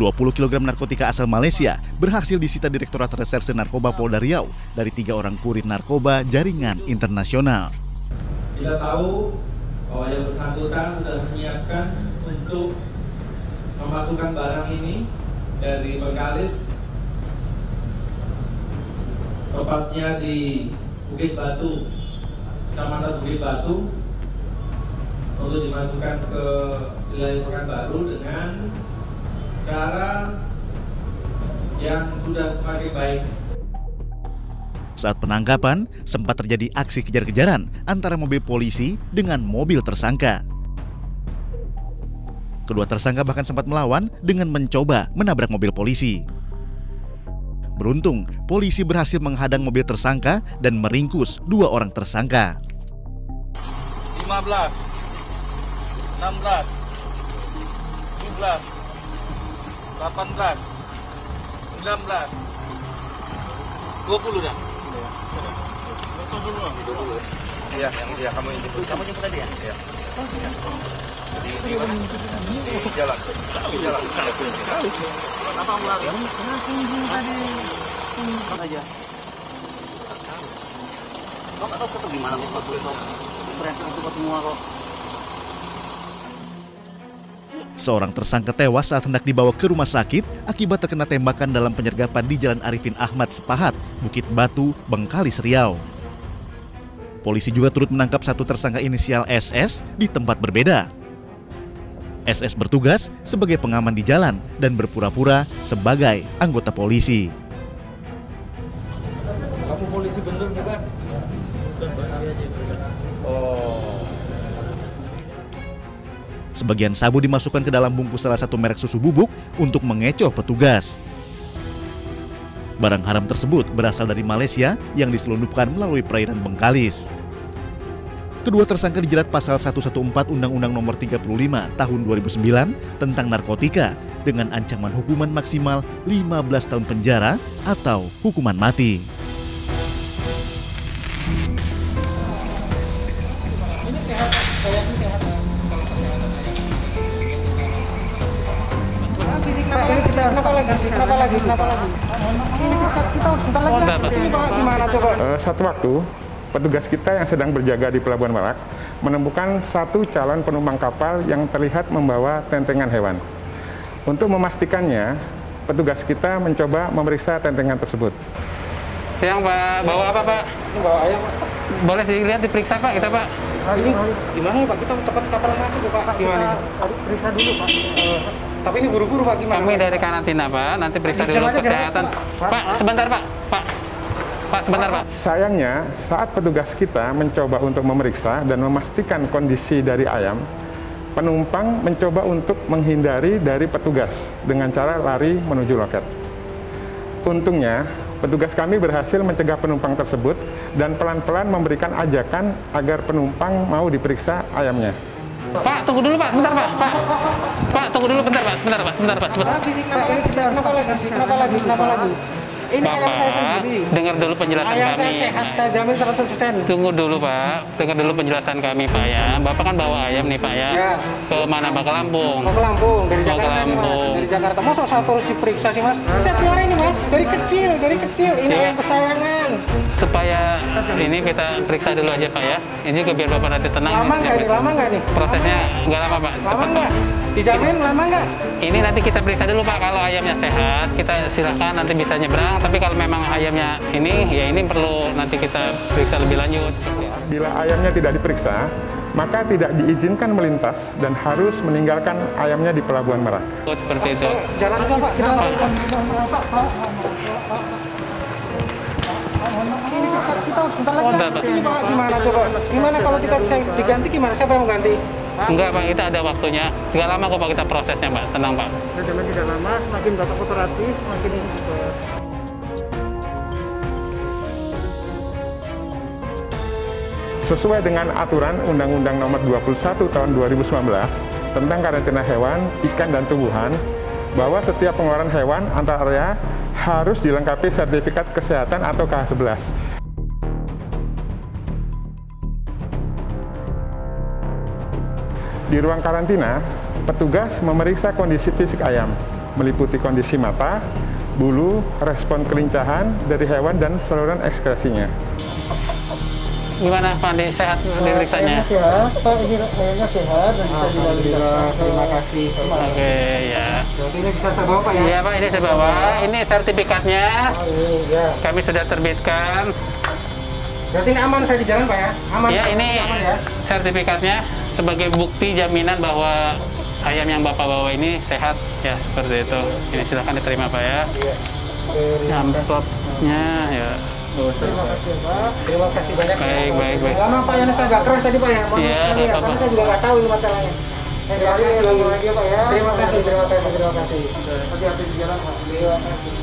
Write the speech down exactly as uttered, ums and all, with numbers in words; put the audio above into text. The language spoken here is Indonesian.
dua puluh kilogram narkotika asal Malaysia berhasil disita Direktorat Reserse Narkoba Polda Riau dari tiga orang kurir narkoba jaringan internasional. Kita tahu bahwa yang bersangkutan sudah menyiapkan untuk memasukkan barang ini dari Bengkalis, tepatnya di Bukit Batu, Kecamatan Bukit Batu, untuk dimasukkan ke wilayah Pekanbaru dengan cara yang sudah semakin baik. Saat penangkapan, sempat terjadi aksi kejar-kejaran antara mobil polisi dengan mobil tersangka. Kedua tersangka bahkan sempat melawan dengan mencoba menabrak mobil polisi. Beruntung, polisi berhasil menghadang mobil tersangka dan meringkus dua orang tersangka. lima belas, enam belas, tujuh belas, delapan belas, sembilan belas, dua puluh dah. Iya, iya, kamu yang jemput. Kamu jemput tadi ya? Iya. Di, di mana? Di jalan. Di jalan. Kenapa kamu lari? Tadi. aja. Kok nggak tahu ketemu gimana kok? Kok semua kok. Seorang tersangka tewas saat hendak dibawa ke rumah sakit akibat terkena tembakan dalam penyergapan di Jalan Arifin Ahmad Sepahat, Bukit Batu, Bengkalis, Riau. Polisi juga turut menangkap satu tersangka inisial S S di tempat berbeda. S S bertugas sebagai pengaman di jalan dan berpura-pura sebagai anggota polisi. Kamu polisi bener nih, Pak? Oh. Sebagian sabu dimasukkan ke dalam bungkus salah satu merek susu bubuk untuk mengecoh petugas. Barang haram tersebut berasal dari Malaysia yang diselundupkan melalui perairan Bengkalis. Kedua tersangka dijerat pasal seratus empat belas Undang-Undang Nomor tiga puluh lima Tahun dua ribu sembilan tentang narkotika dengan ancaman hukuman maksimal lima belas tahun penjara atau hukuman mati. Ini sehat, kayaknya sehat. Kenapa lagi? Kenapa lagi? Kenapa lagi? Ini kita kita sebentar lagi. Gimana coba? Uh, satu waktu, petugas kita yang sedang berjaga di Pelabuhan Merak menemukan satu calon penumpang kapal yang terlihat membawa tentengan hewan. Untuk memastikannya, petugas kita mencoba memeriksa tentengan tersebut. Siang Pak, bawa apa Pak? Bawa ayam. Boleh dilihat diperiksa Pak kita Pak? Ini gimana ya Pak? Kita cepat kapal masuk ya Pak. Gimana? Periksa dulu Pak. Tapi ini buru-buru Pak, gimana? Kami dari karantina Pak, nanti periksa dulu kesehatan. Pak, sebentar Pak. Pak, Pak sebentar Pak. Sayangnya, saat petugas kita mencoba untuk memeriksa dan memastikan kondisi dari ayam, penumpang mencoba untuk menghindari dari petugas dengan cara lari menuju loket. Untungnya, petugas kami berhasil mencegah penumpang tersebut dan pelan-pelan memberikan ajakan agar penumpang mau diperiksa ayamnya. Pak, tunggu dulu Pak, sebentar Pak. Pak, Pak tunggu dulu bentar Pak, sebentar Pak, sebentar Pak, sebentar. Kenapa lagi? Kenapa lagi? Kenapa lagi? Kenapa lagi? Ini ayam saya sendiri. Dengar dulu penjelasan ayam kami. Ayam saya sehat, saya jamin seratus persen. Tunggu dulu Pak, dengar dulu penjelasan kami Pak ya. Bapak kan bawa ayam nih Pak ya. Ya. Ke mana Pak? Ke Lampung. Mau ke Lampung, dari Mau Jakarta ke nih Mas. Lampung. Dari Jakarta. Masa saya terus diperiksa sih Mas? Saya pelihara ini Mas, dari kecil, dari kecil. Ini Ya. ayam kesayangan. Supaya ini kita periksa dulu aja Pak ya. Ini juga biar Bapak nanti tenang. Lama nggak ini? Lama nggak nih? Prosesnya nggak lama Pak. Lama Cepat nggak? Pak. Dijamin lama nggak? Ini nanti kita periksa dulu Pak, kalau ayamnya sehat, kita silakan nanti bisa nyebrang. Tapi kalau memang ayamnya ini, ya ini perlu nanti kita periksa lebih lanjut. Bila ayamnya tidak diperiksa, maka tidak diizinkan melintas dan harus meninggalkan ayamnya di Pelabuhan Merak. Seperti itu. Jalan aja Pak, kita lakukan. Ini kita sebentar lagi. Bentar, Pak. Ini Pak, gimana coba? Gimana kalau kita saya diganti gimana? Siapa yang mau ganti? Enggak Pak, kita ada waktunya. Nggak lama kok Pak kita prosesnya Pak, tenang Pak. Jalan tidak lama, semakin Bapak kooperatif, semakin Sesuai dengan aturan Undang-Undang Nomor dua puluh satu Tahun dua ribu sembilan belas tentang karantina hewan, ikan, dan tumbuhan, bahwa setiap pengeluaran hewan antar area harus dilengkapi sertifikat kesehatan atau K H sebelas. Di ruang karantina, petugas memeriksa kondisi fisik ayam, meliputi kondisi mata, bulu, respon kelincahan dari hewan, dan saluran ekskresinya. Gimana Pak Andi, sehat diperiksanya? Sehat, Pak, ini ayamnya sehat dan bisa dilakukan. Terima kasih. Oke, ya. Berarti ini bisa saya bawa Pak ya? Iya Pak, ini saya bawa. Ini sertifikatnya. Oh, iya. Kami sudah terbitkan. Berarti ini aman saya di jalan Pak ya? Aman. Ya, ini aman, ya? sertifikatnya sebagai bukti jaminan bahwa ayam yang Bapak bawa ini sehat. Ya, seperti itu. Ini silahkan diterima Pak ya. Iya. Terima kasih. Amplopnya ya. Terima kasih Pak. Terima kasih banyak. Baik, baik, baik. Lama Pak, yang saya agak keras tadi Pak ya. Mohon Iya, sekali ya, apa-apa. karena saya juga nggak tahu ini masalahnya. Terima kasih lagi Pak ya. Terima kasih, terima kasih, terima kasih. Hati-hati di jalan Pak. Terima kasih.